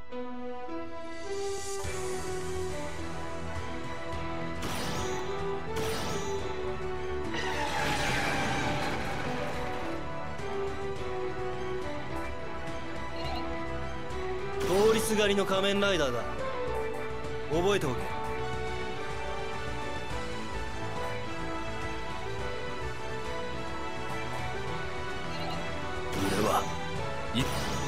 通りすがりの仮面ライダーだ。覚えておけ。俺はい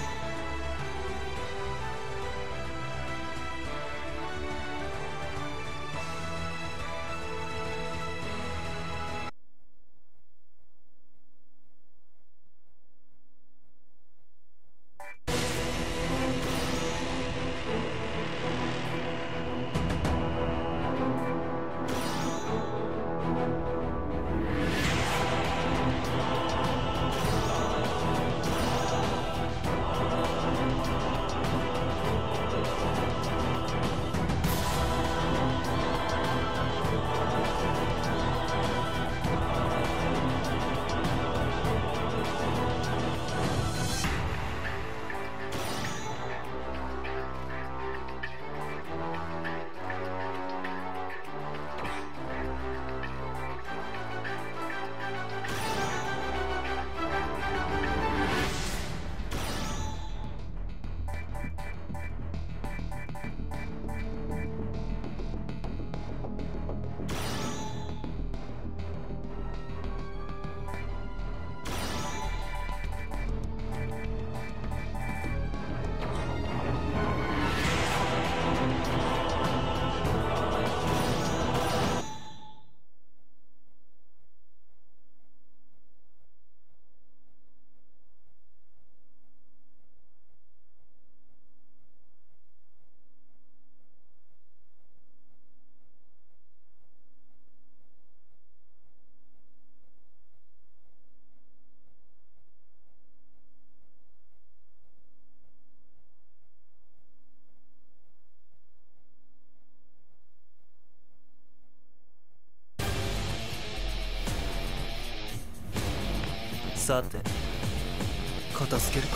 さて片付けるか。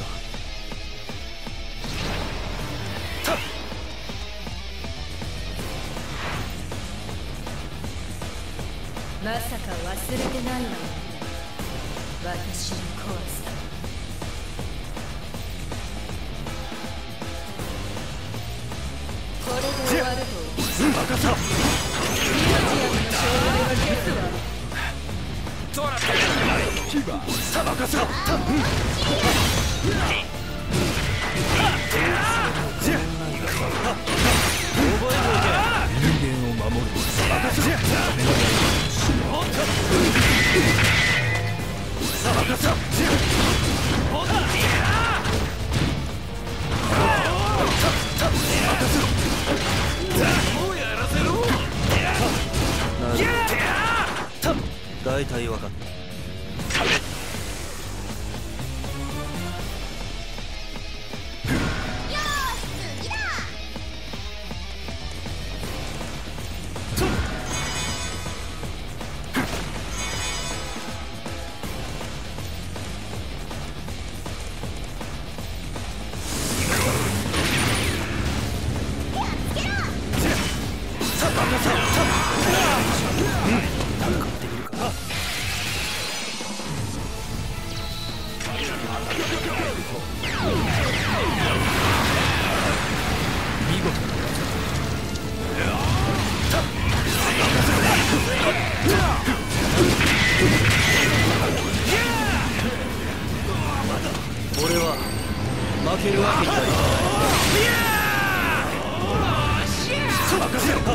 まさか忘れてないわよ、私の怖さ。これで終わると任せろ。 ミュージアムの勝利はゲスはどうなってる。キバさあ任せろ。人間を守る。任せろ。さあ任せろ。もうやらせろ。なるほど。大体分かった。俺は負けるわけにはいかない。任せろ。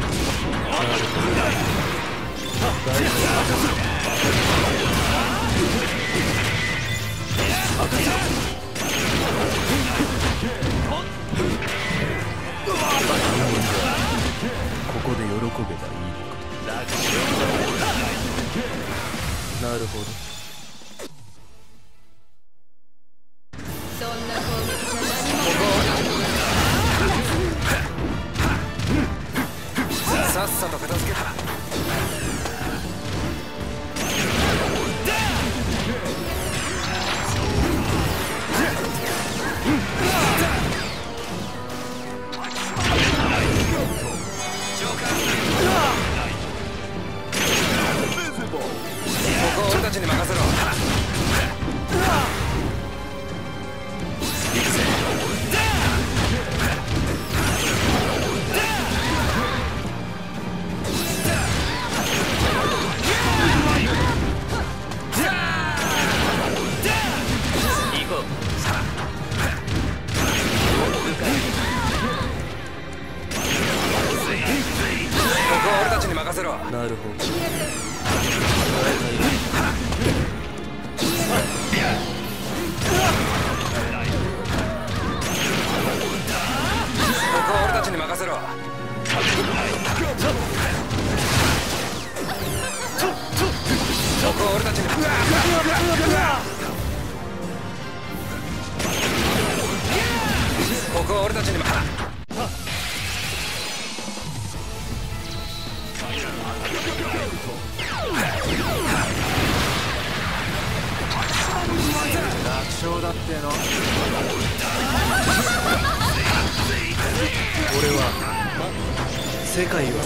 ここで喜べばいいのか。なるほど。 そんな攻撃じゃ何もさっさと片付けた。 ろ。 なるほど。 ここは俺たちに任せろ。ここは俺たちに。ここは俺たちに。 楽勝だっての。 俺は世界を救う。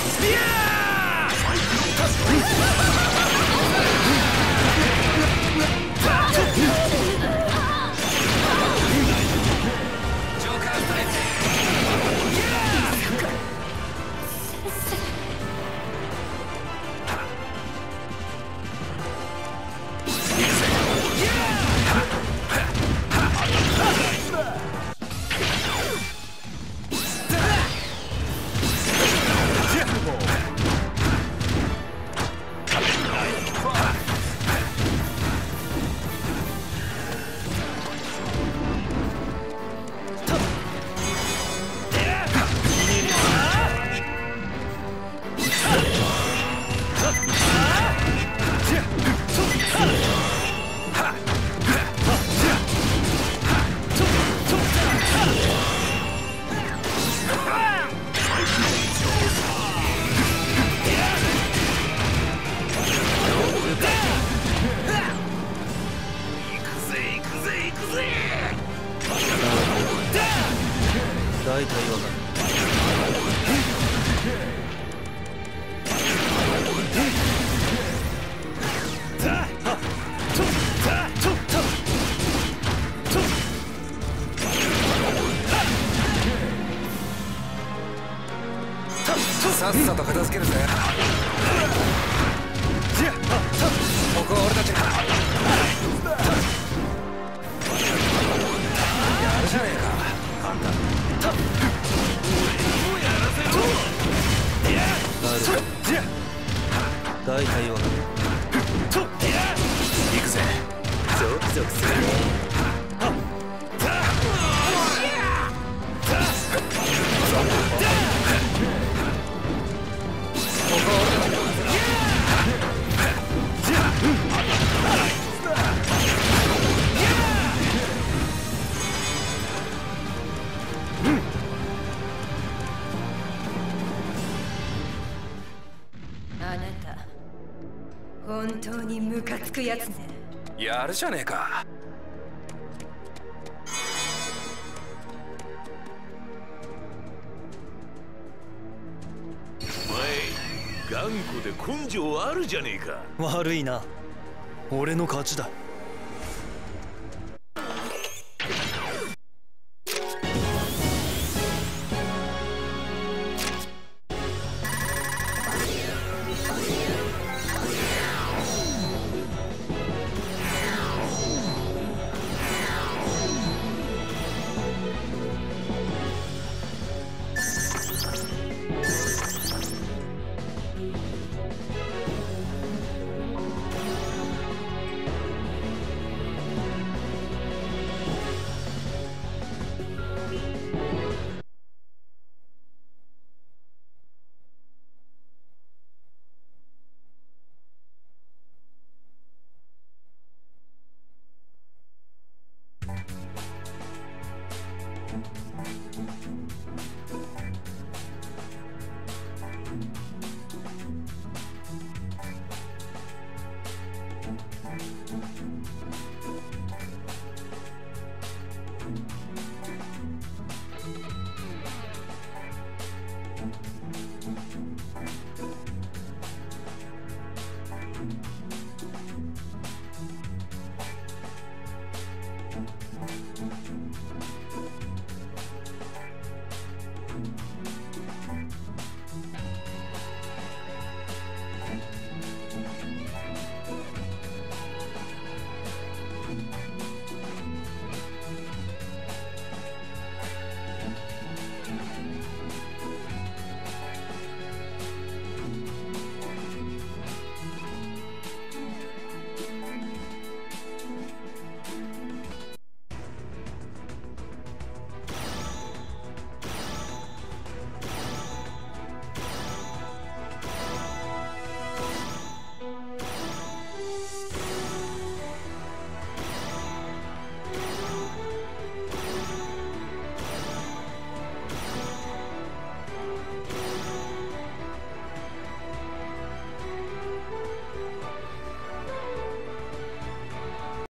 大体わかる。 さっさと片付けるぜ。ここは俺たちに。やるじゃねえか。 大体わかる。 行くぜ。 ゾクゾクする。 あなた本当にムカつくやつね。 やるじゃねえか。 お前頑固で根性あるじゃねえか。 悪いな。俺の勝ちだ。